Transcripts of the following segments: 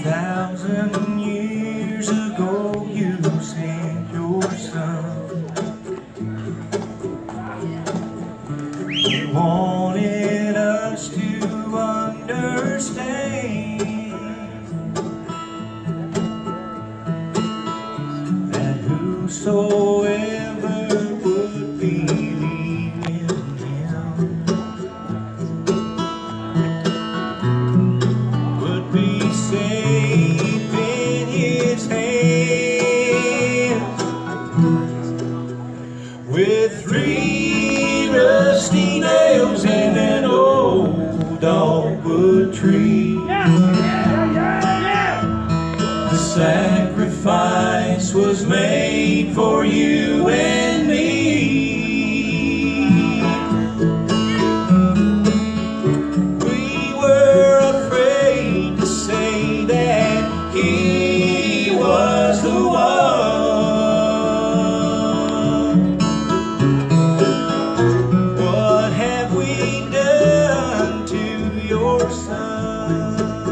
1,000 years ago you sent your son. You wanted us to understand that whosoever would believe in him would be safe in his hands. With 3 rusty nails and an old dogwood tree, the sacrifice was made for you and me. We were afraid to say that he was the one. What have we done to your son?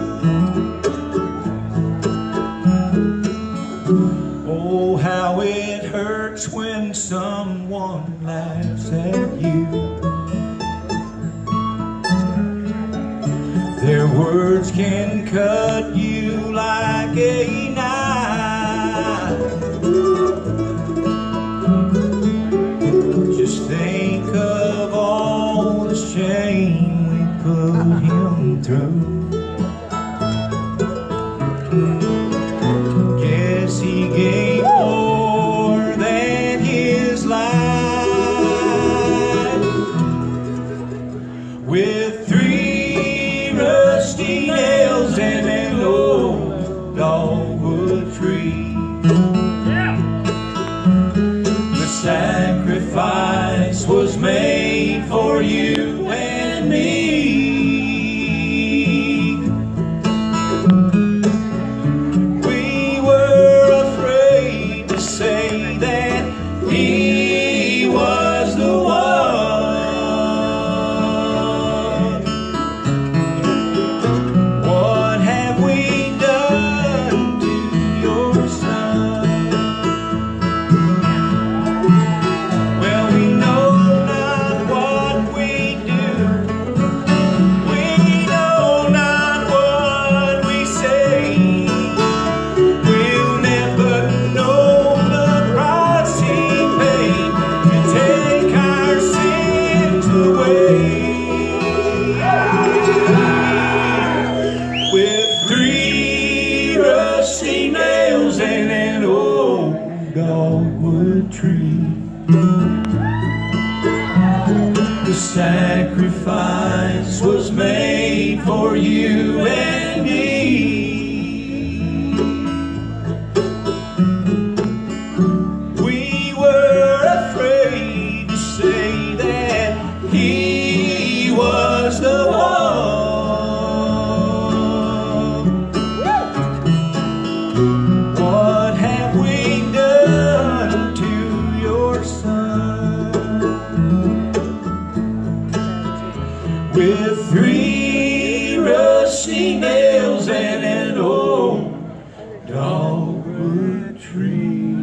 Oh, how it hurts when someone laughs at you. Their words can cut you like a knife. Just think of all the shame we put him through. Guess he gave more than his life. With 3 rusty nails and an old dogwood tree, the sacrifice was made for you and me. We were afraid to say that he was the one. What have we done to your son? Well, we know not what we do. We know not what we say. We'll never know the price he paid to take our sins away. With 3 rusty nails and an old dogwood tree, the sacrifice was made for you and me. We were afraid to say that he was the one. What have we done to your son? With 3 rusty nails and an old dogwood tree.